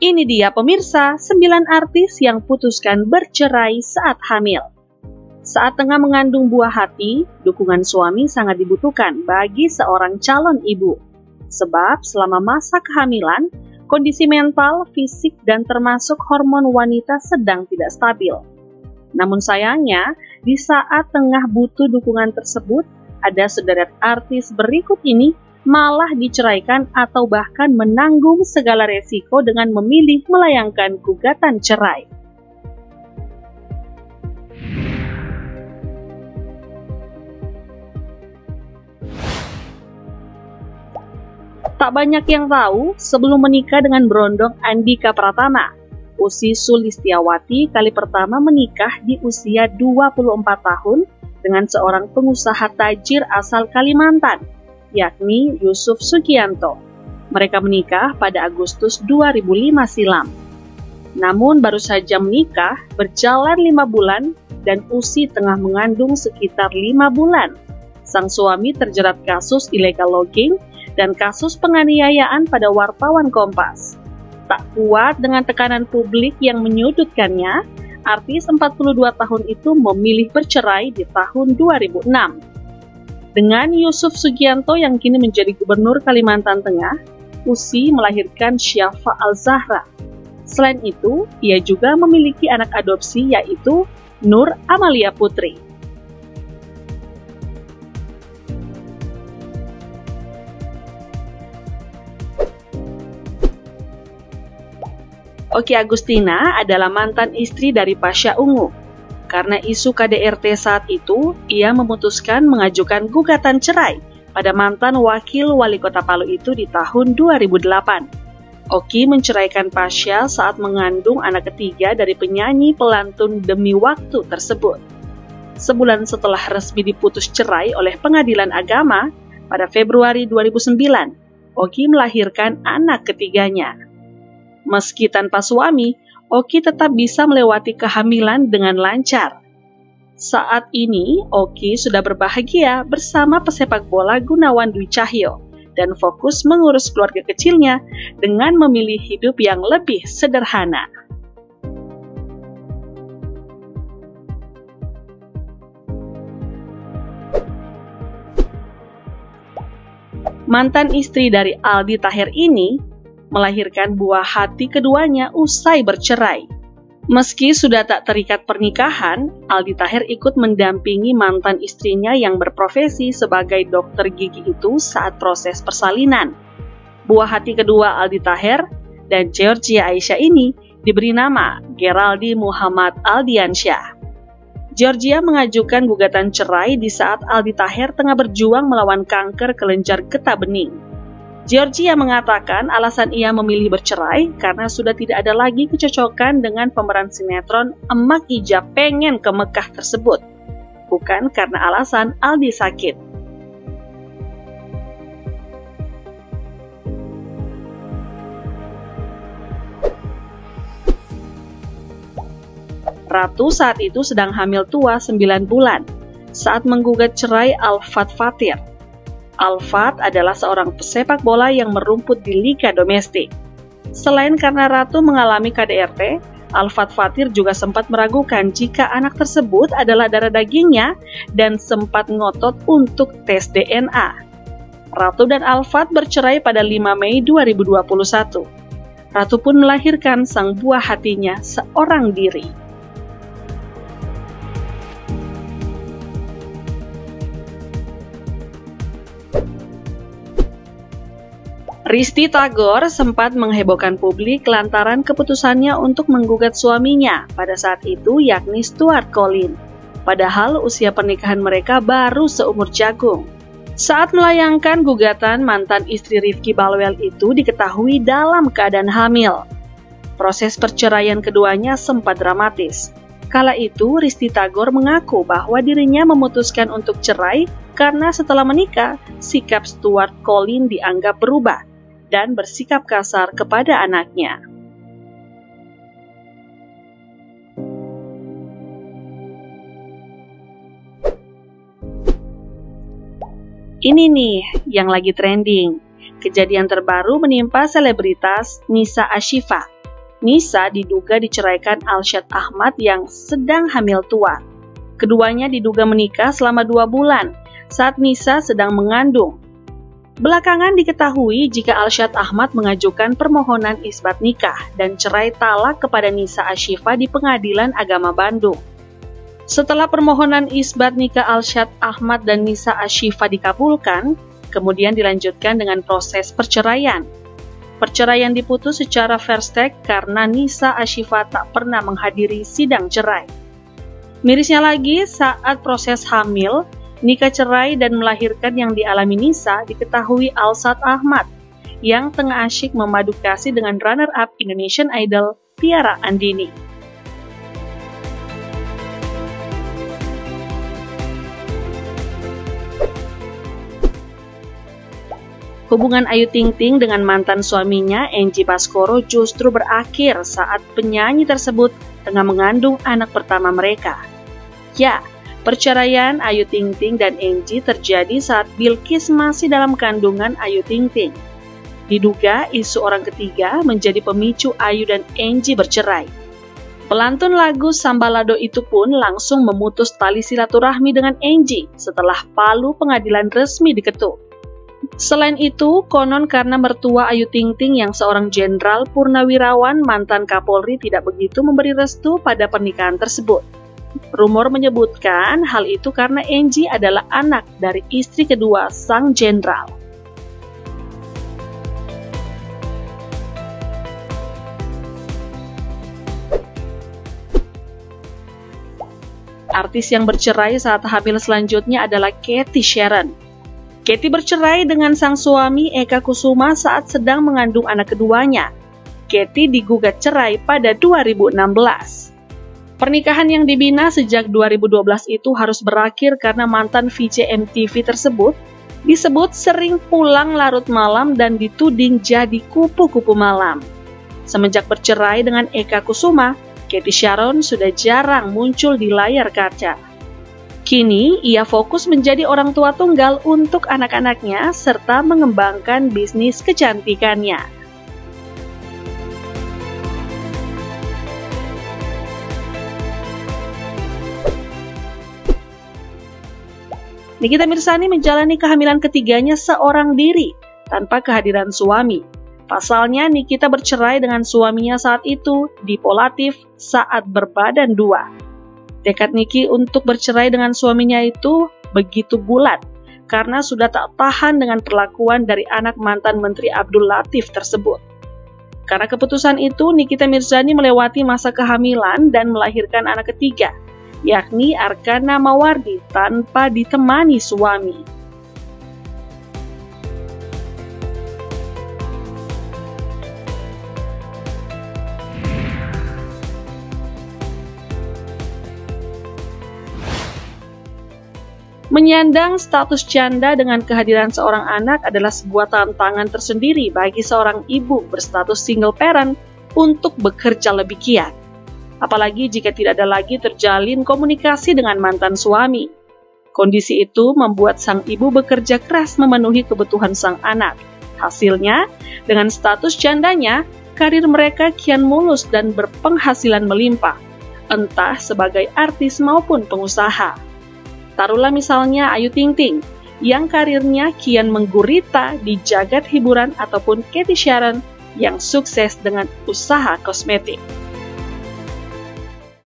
Ini dia pemirsa, 9 artis yang putuskan bercerai saat hamil. Saat tengah mengandung buah hati, dukungan suami sangat dibutuhkan bagi seorang calon ibu. Sebab selama masa kehamilan, kondisi mental, fisik, dan termasuk hormon wanita sedang tidak stabil. Namun sayangnya, di saat tengah butuh dukungan tersebut, ada sederet artis berikut ini malah diceraikan atau bahkan menanggung segala resiko dengan memilih melayangkan gugatan cerai. Tak banyak yang tahu, sebelum menikah dengan berondong Andhika Pratama, Ussy Sulistyawati kali pertama menikah di usia 24 tahun dengan seorang pengusaha tajir asal Kalimantan, yakni Yusuf Sugianto. Mereka menikah pada Agustus 2005 silam. Namun baru saja menikah, berjalan 5 bulan, dan Ussy tengah mengandung sekitar 5 bulan. Sang suami terjerat kasus illegal logging dan kasus penganiayaan pada wartawan Kompas. Tak kuat dengan tekanan publik yang menyudutkannya, artis 42 tahun itu memilih bercerai di tahun 2006. Dengan Yusuf Sugianto yang kini menjadi gubernur Kalimantan Tengah, Ussy melahirkan Syafa Al-Zahra. Selain itu, ia juga memiliki anak adopsi yaitu Nur Amalia Putri. Okky Agustina adalah mantan istri dari Pasha Ungu. Karena isu KDRT saat itu, ia memutuskan mengajukan gugatan cerai pada mantan wakil wali kota Palu itu di tahun 2008. Okky menceraikan Pasha saat mengandung anak ketiga dari penyanyi pelantun Demi Waktu tersebut. Sebulan setelah resmi diputus cerai oleh Pengadilan Agama, pada Februari 2009, Okky melahirkan anak ketiganya. Meski tanpa suami, Okky tetap bisa melewati kehamilan dengan lancar. Saat ini, Okky sudah berbahagia bersama pesepak bola Gunawan Dwi Cahyo dan fokus mengurus keluarga kecilnya dengan memilih hidup yang lebih sederhana. Mantan istri dari Aldi Taher ini melahirkan buah hati keduanya usai bercerai. Meski sudah tak terikat pernikahan, Aldi Taher ikut mendampingi mantan istrinya yang berprofesi sebagai dokter gigi itu saat proses persalinan. Buah hati kedua Aldi Taher dan Georgia Aisyah ini diberi nama Geraldi Muhammad Aldiansyah. Georgia mengajukan gugatan cerai di saat Aldi Taher tengah berjuang melawan kanker kelenjar getah bening. Georgia mengatakan alasan ia memilih bercerai karena sudah tidak ada lagi kecocokan dengan pemeran sinetron Emak Ija Pengen ke Mekah tersebut, bukan karena alasan Aldi sakit. Ratu saat itu sedang hamil tua 9 bulan saat menggugat cerai Alfat Fathir. Alfat adalah seorang pesepak bola yang merumput di liga domestik. Selain karena Ratu mengalami KDRT, Alfat Fathir juga sempat meragukan jika anak tersebut adalah darah dagingnya dan sempat ngotot untuk tes DNA. Ratu dan Alfat bercerai pada 5 Mei 2021. Ratu pun melahirkan sang buah hatinya seorang diri. Risty Tagor sempat menghebohkan publik lantaran keputusannya untuk menggugat suaminya pada saat itu yakni Stuart Collin. Padahal usia pernikahan mereka baru seumur jagung. Saat melayangkan gugatan, mantan istri Rifki Balweel itu diketahui dalam keadaan hamil. Proses perceraian keduanya sempat dramatis. Kala itu, Risty Tagor mengaku bahwa dirinya memutuskan untuk cerai karena setelah menikah, sikap Stuart Collin dianggap berubah dan bersikap kasar kepada anaknya. Ini nih yang lagi trending. Kejadian terbaru menimpa selebritas Nisa Ashifa. Nisa diduga diceraikan Alshad Ahmad yang sedang hamil tua. Keduanya diduga menikah selama 2 bulan saat Nisa sedang mengandung. Belakangan diketahui jika Alshad Ahmad mengajukan permohonan isbat nikah dan cerai talak kepada Nisa Ashifa di Pengadilan Agama Bandung. Setelah permohonan isbat nikah Alshad Ahmad dan Nisa Ashifa dikabulkan, kemudian dilanjutkan dengan proses perceraian. Perceraian diputus secara first take karena Nisa Ashifa tak pernah menghadiri sidang cerai. Mirisnya lagi, saat proses hamil, nikah cerai dan melahirkan yang dialami Nisa diketahui Alshad Ahmad yang tengah asyik memadu kasih dengan runner-up Indonesian Idol Tiara Andini. Hubungan Ayu Ting Ting dengan mantan suaminya Angie Baskoro justru berakhir saat penyanyi tersebut tengah mengandung anak pertama mereka. Ya, perceraian Ayu Ting Ting dan Angie terjadi saat Bilqis masih dalam kandungan Ayu Ting Ting. Diduga isu orang ketiga menjadi pemicu Ayu dan Angie bercerai. Pelantun lagu Sambalado itu pun langsung memutus tali silaturahmi dengan Angie setelah palu pengadilan resmi diketuk. Selain itu, konon karena mertua Ayu Ting Ting yang seorang jenderal purnawirawan mantan Kapolri tidak begitu memberi restu pada pernikahan tersebut. Rumor menyebutkan hal itu karena Angie adalah anak dari istri kedua sang jenderal. Artis yang bercerai saat hamil selanjutnya adalah Cathy Sharon. Cathy bercerai dengan sang suami Eka Kusuma saat sedang mengandung anak keduanya. Cathy digugat cerai pada 2016. Pernikahan yang dibina sejak 2012 itu harus berakhir karena mantan VJ MTV tersebut disebut sering pulang larut malam dan dituding jadi kupu-kupu malam. Semenjak bercerai dengan Eka Kusuma, Cathy Sharon sudah jarang muncul di layar kaca. Kini, ia fokus menjadi orang tua tunggal untuk anak-anaknya serta mengembangkan bisnis kecantikannya. Nikita Mirzani menjalani kehamilan ketiganya seorang diri, tanpa kehadiran suami. Pasalnya, Nikita bercerai dengan suaminya saat itu, dipolatif saat berbadan 2. Tekad Niki untuk bercerai dengan suaminya itu begitu bulat, karena sudah tak tahan dengan perlakuan dari anak mantan Menteri Abdul Latif tersebut. Karena keputusan itu, Nikita Mirzani melewati masa kehamilan dan melahirkan anak ketiga, yakni Arkana Mawardi tanpa ditemani suami. Menyandang status janda dengan kehadiran seorang anak adalah sebuah tantangan tersendiri bagi seorang ibu berstatus single parent untuk bekerja lebih giat. Apalagi jika tidak ada lagi terjalin komunikasi dengan mantan suami. Kondisi itu membuat sang ibu bekerja keras memenuhi kebutuhan sang anak. Hasilnya, dengan status jandanya, karir mereka kian mulus dan berpenghasilan melimpah, entah sebagai artis maupun pengusaha. Taruhlah misalnya Ayu Ting Ting, yang karirnya kian menggurita di jagat hiburan ataupun Cathy Sharon yang sukses dengan usaha kosmetik.